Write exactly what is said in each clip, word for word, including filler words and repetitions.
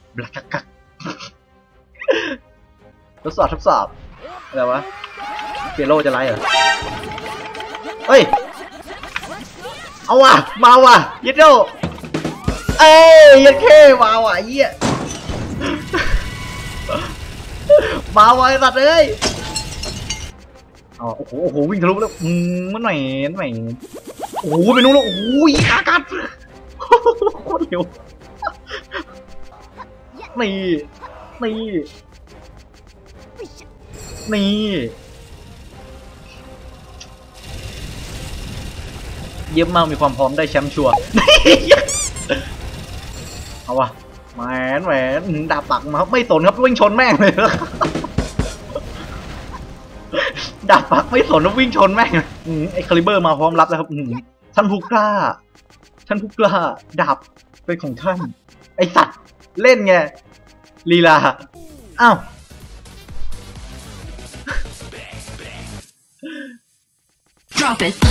บลักกักทดสอบทดสอบอะไรวะเปียโรจะไล่เหรอเฮ้ยเอาว่ะมาว่ะยัดโดเอ้ยยัดเข้มาว่ะเยี่ยมาว่ะไอ้สัตว์เอ้ยอ๋อโอ้โหโอ้โหวิ่งทะลุแล้วอืมมันหน่อยหน่อยโอ้โหไปนู้นแล้วโอ้โหยิงอากาศโคตรเร็วนี่นี่นี่เยี่ยมมากมีความพร้อมได้แชมป์ชัวร์เอาวะแหวนแหวนดาบปักมาไม่สนครับวิ่งชนแม่งเลยดาบปักไม่สนแล้ววิ่งชนแม่งไอ้คาลิเบอร์มาพร้อมรับแล้วครับท่านผู้กล้าท่านผู้กล้าดาบเป็นของท่านไอสัตว์เล่นไงลีลาอ้าวDrop it.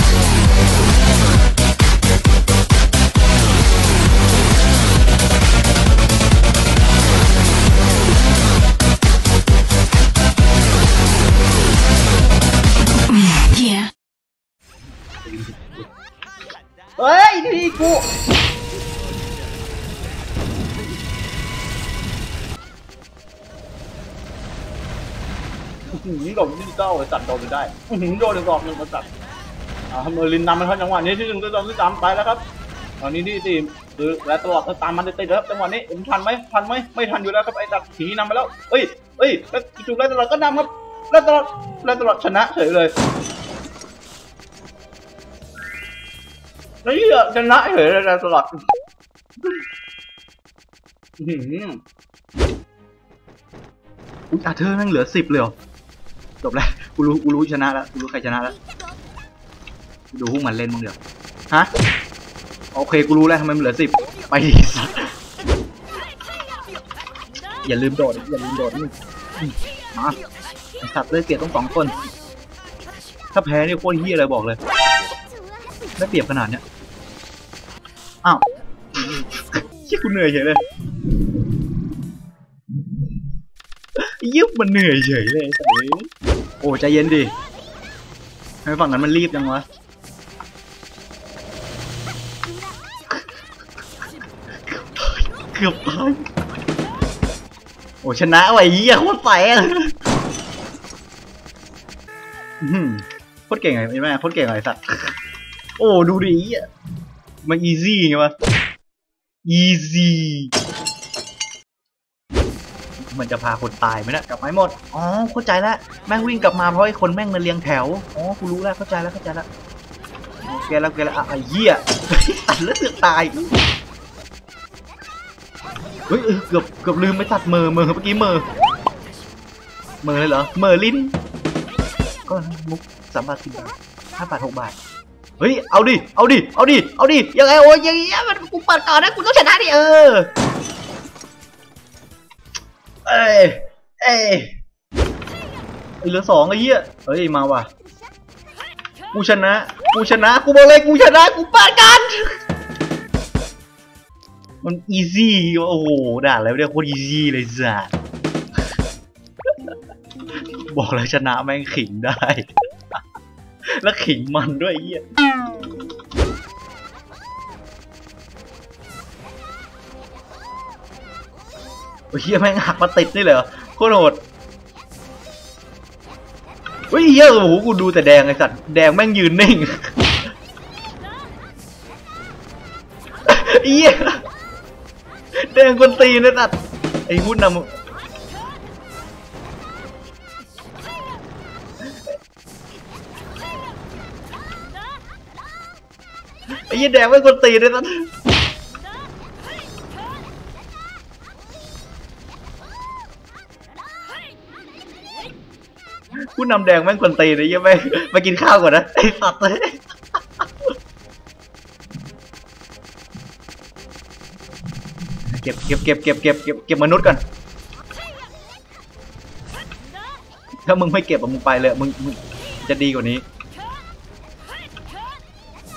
Yeah. เฮ้ยนี่กูนี่โดนนี่เก้าจัดโดนไปได้โดนหนึ่งกองหนึ่งมาจัดอ่าเมอร์ลินนำมันครับจังหวะนี้ที่หนึ่งที่สองที่สามไปแล้วครับตอนนี้ที่สี่คือและตลอดตามมันติดๆครับจังหวะนี้ผมทันไหมทันไหมไม่ทันอยู่แล้วครับไอ้จัดผีนำไปแล้วเฮ้ยเฮ้ยแล้วจู่ๆแล้วตลอดก็นำครับแล้วตลอดแล้วตลอดชนะเฉยเลยแล้วนี่ชนะเฉยเลยตลอดอืมอุ้ยอาเธอร์นั่งเหลือสิบเลยจบแล้วกูรู้กูรู้ชนะแล้วกูรู้ใครชนะแล้วดูพวกมันเล่นมึงเดี๋ยวฮะโอเคกูรู้แล้วทำไมมันเหลือสิบไปดิสัตว์อย่าลืมโดดอย่าลืมโดดนี่มาสัตว์เลยเกียรติต้องสองคนถ้าแพ้นี่โคตรเฮี้ยเลยบอกเลยได้เปรียบขนาดเนี้ยอ้าวเชี่ยกูเหนื่อยเฉยเลยยึบมันเหนื่อยเฉยเลยโอ้ใจเย็นดิให้ฝั่งนั้นมันรีบจังวะเกือบตายโอ้ชนะไว้เหี้ยโคตรแสบโคตรเก่งไงแม่โคตรเก่งไอ้สัตว์โอ้ดูดิมันอีซี่ไงวะอีซี่มันจะพาคนตายไหมนะกลับไม้หมดอ๋อเข้าใจแล้วแม่งวิ่งกลับมาเพราะไอ้คนแม่งมาเรียงแถวอ๋อกูรู้แล้วเข้าใจแล้วเข้าใจแล้วแกแล้วแกแล้วไอ้เหี้ยตัดแล้วเสือกตายเฮ้ยเกือบเกือบลืมไปตัดเมอเมอเมื่อกี้เมอเมอเลยเหรอเมอลิ้นก็มุกสามบาทสิบบาทห้าบาทหกบาทเฮ้ยเอาดิเอาดิเอาดิเอาดิยังไงโอ้ยยังไงมันกูเปิดก่อนนะกูต้องชนะดิเออเอ้ยเอ้ยเหลือสองไอ้เหี้ยเฮ้ยมาว่ะกูชนะกูชนะกูบอกเลยกูชนะกูเปิดกันมันอีซี่โอ้โหด่าแล้วเนี่ยโคตรอีซี่เลยจ้ะบอกแล้วชนะแม่งขิงได้แล้วขิงมันด้วยไอ้เหี้ยโอ้ยเหี้ยแม่งหักมาติดนี่เลยเหรอโคตรโหดเฮ้ยเหี้ยโอ้โหกูดูแต่แดงไอ้สัตว์แดงแม่งยืนนิ่งเหี้ยแดงคนตีนไอ้สัตว์ไอ้หุ้นนำไอ้เหี้ยแดงแม่งคนตีนไอ้สัตว์ผู้นำแดงแม่งคนตีเลยยังไม่มากินข้าวก่อนนะไอ้สัตว์เลยเก็บเก็บเก็บเก็บเก็บเก็บเก็บมนุษย์ก่อนถ้ามึงไม่เก็บมึงไปเลยมึงมึงจะดีกว่านี้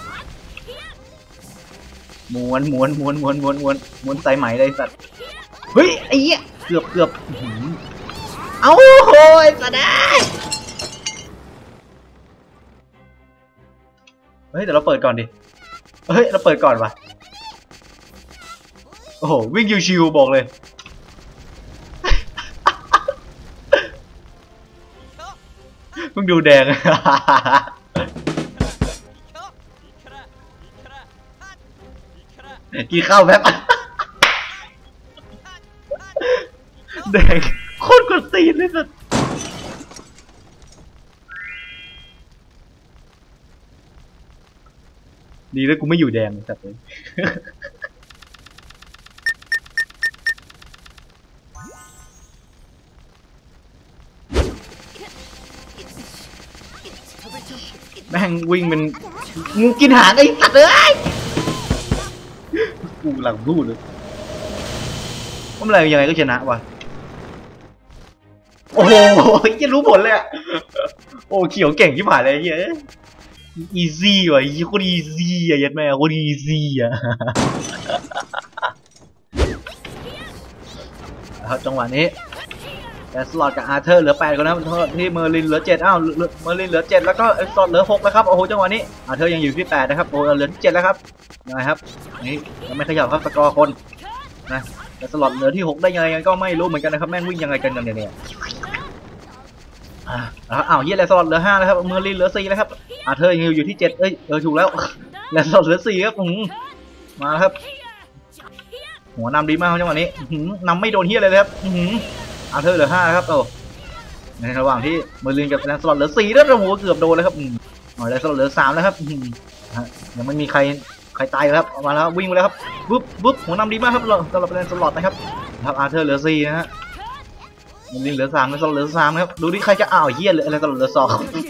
ม้วนม้วนม้วนม้วนม้วนม้วนม้วนสายไหมเลยสัตว์เฮ้ยไอ้เหี้ยเกือบเกือบเอาโหยสะได้เฮ้ยเดี๋ยวเราเปิดก่อนดิเฮ้ยเราเปิดก่อนวะโอ้โหวิ่งชิวๆบอกเลยมึงดูแดงกี่ข้าวแป๊บแดงโคตรกดตีนเลยสัสดีแล้วกูไม่อยู่แดงสัสเลยแม่งวิ่งเป็นงูกินหางไอ้สัตว์เลยกูหลังรูดเลยว่าอะไรยังไงก็ชนะวะโอ้โหยังรู้ผลเลยอะโอ้เขียวเก่งที่ผ่านเลยเฮ้ยอีซี่ว่ะยี่โคตรอีซี่อะยัดแม่โคตรอีซี่อะครับจังหวะนี้แต่สล็อตกับอาร์เธอร์เหลือแปดคนนะที่เมอร์ลินเหลือเจ็ดอ้าวเมอร์ลินเหลือเจ็ดแล้วก็สล็อตเหลือหกแล้วครับโอ้โหจังหวะนี้อาร์เธอร์ยังอยู่ที่แปดนะครับโอ้เหลือเจ็ดแล้วครับยังไงครับนี่ยังไม่ขยับครับสกอร์คนนะแต่สล็อตเหลือที่หกได้ยังไงก็ไม่รู้เหมือนกันนะครับแม่งวิ่งยังไงกันกันเนี่ยอ่าอ้าวเฮียแล้วสล็อตเหลือห้าแล้วครับเมอร์ลินเหลือสี่แล้วครับอาร์เธอร์ยังอยู่ที่เจ็ดเอ้ยเออถูกแล้วแล้วสล็อตเหลือสี่ครับมาครับหัวนำดีมากจังหวะนี้นำไม่โดนเฮียเลยครับอาร์เธอร์เหลือห้าครับโอ้ในระหว่างที่เมอร์ลินกับแลนสล็อตเหลือสี่แล้วโอ้โหเกือบโดนแล้วครับหน่อยแลนสล็อตเหลือสามแล้วครับยังไม่มีใครใครตายครับออกมาแล้ววิ่งไปแล้วครับปุ๊บปุ๊บหัวนำดีมากครับสำหรับแลนสล็อตนะครับครับอาร์เธอร์เหลือสี่นะฮะเมอร์ลินเหลือสามแลนสล็อตเหลือสามครับดูดิใครจะอ้าวเฮียเลยแลนสล็อตเหลือสอง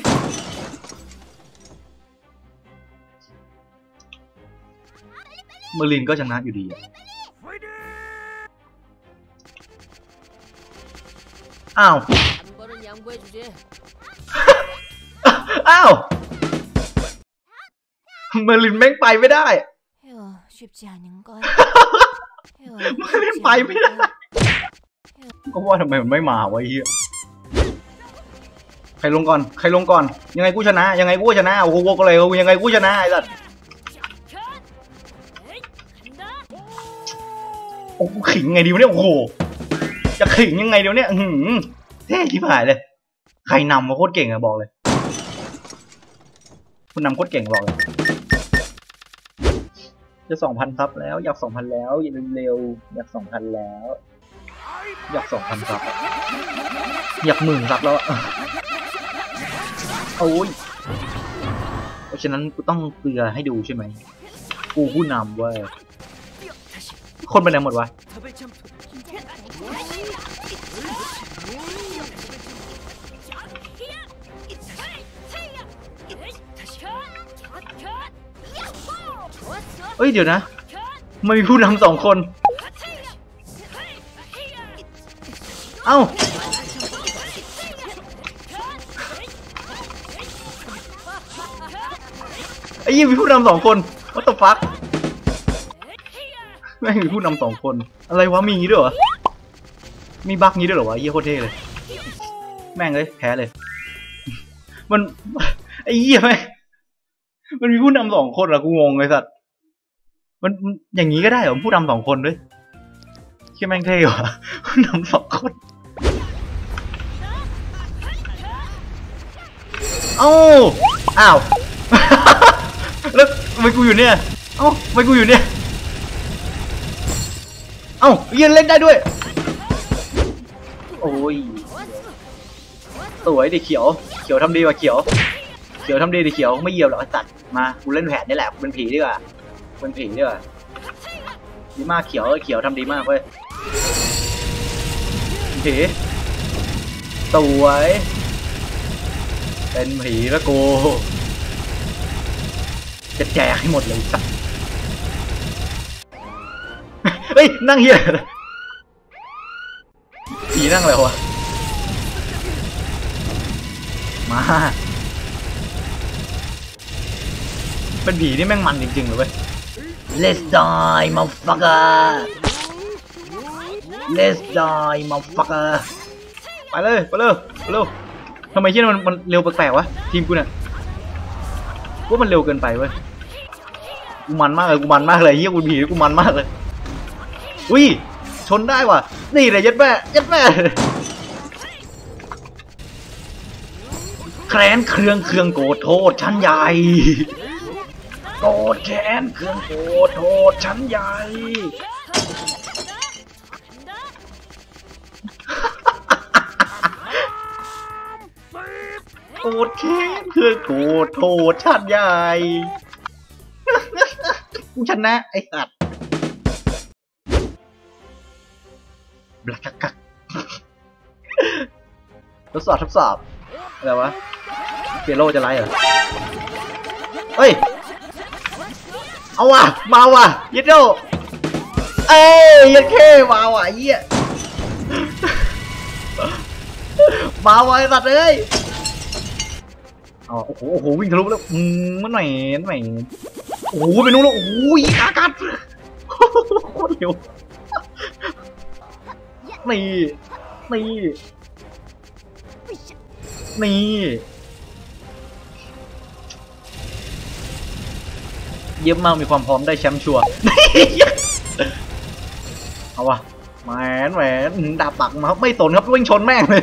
เมอร์ลินก็ชนะอยู่ดีอ้าวอ้าวเมอร์ลินแม่งไปไม่ได้เมอร์ลินไปไม่ได้ก็ว่าทำไมมันไม่มาวะเฮียใครลงก่อนใครลงก่อนยังไงกูชนะยังไงกูชนะโอ้โหก็เลยยังไงกูชนะไอ้สัสโอ้ขิงไงดีวะเนี่ยโอ้โหจะขิงยังไงเดี๋ยวนี้หืมเท่ที่ผ่านเลยใครนำมาโคตรเก่งอะบอกเลยคุณนำโคตรเก่งบอกเลยจะสองพันซับแล้วอยากสองพันแล้วอย่าเร็วอยากสองพันแล้วอยากสองพันซับอยากหมื่นซับแล้วโอ้ยเพราะฉะนั้นกูต้องเกลือให้ดูใช่ไหมกูผู้นำเว้ยคนไปไหนหมดวะเอ้ยเดี๋ยวนะไม่มีผู้นำสองคนเอ้าไอ้ยี่มีผู้นำสองคน what the fuck ไม่มีผู้นำสองคนอะไรวะมีงี้ด้วยเหรอมีบั๊กงี้ด้วยเหรอวะยี่โคตรเท่เลยแม่งเลยแพ้เลยมันไอ้ยี่แม่งมันมีผู้นำสองคนเหรอกูงงเลยสัตว์มันอย่างนี้ก็ได้เหรอผู้นำสองคนด้วยใช่แม่งเท่ว่ะผู้นำสองคนเอ้าอ้าวแล้วทำไมกูอยู่เนี่ยเอ้าทำไมกูอยู่เนี่ยเอ้ายืนเล่นได้ด้วยโอ้ยสวยดิเขียวเขียวทำดีกว่าเขียวเขียวทำดีดิเขียวไม่เหยียบหรอกตัดมากูเล่นแผนนี่แหละเป็นผีดีกว่าเป็นผีดีกว่าดีมากเขียวเขียวทำดีมากเว้ยผีสวยเป็นผีแล้วกูจะแจกให้หมดเลยสักเฮ้ยนั่งเฮียผีนั่งอะไรวะมาเป็นผีนี่แม่งมันจริงๆเลยเว้ย Let's die motherfucker let's die motherfucker ไปเลยไปเลยไปเลยทำไมที่มันมันเร็วแปลกๆวะทีมกูเนี่ยว่ามันเร็วเกินไปเว้ยกูมันมากเลยกูมันมากเลยเฮียกูผีกูมันมากเลยอุ้ยชนได้ว่ะนี่เลยยัดแม่ยัดแม่แค้นเครื่องเครื่องโกรธโทษชั้นใหญ่โกรธแค้นเครื่องโกรธโทษชั้นใหญ่โกรธแค้นเครื่องโกรธโทษชั้นใหญ่กูชนะไอ้สัตว์บลักกักทดสอบทดสอบอะไรวะเปโลจะไล่เหรอเฮ้ยเอาว่ะมาว่ะยิดโดเอ้ยยัดเข้มาว่ะเยี่ยมาว่ะไอ้สัตว์เอ้ยอ๋อโอ้โหโอ้โหวิ่งทะลุแล้วอืมมันไหนมันไหนโอ้โหไปนู้นแล้วโอ้ยอากาศโคตรเร็วนี่นี่นี่เยี่ยมมากมีความพร้อมได้แชมป์ชัวร์เอาวะแหวนแหวนดาบปักมาไม่สนครับวิ่งชนแม่งเลย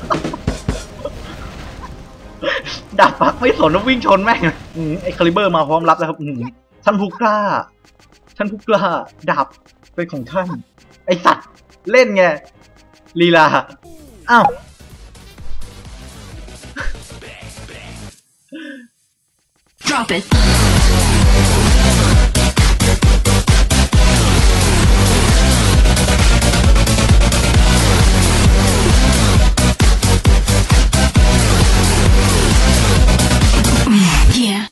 ดาบปักไม่สนแล้ววิ่งชนแม่งไอ้คาลิเบอร์มาพร้อมรับแล้วครับท่านผู้กล้าท่านผู้กล้าดาบเป็นของท่านไอสัตว์เล่นไงลีลาอ้าว Drop it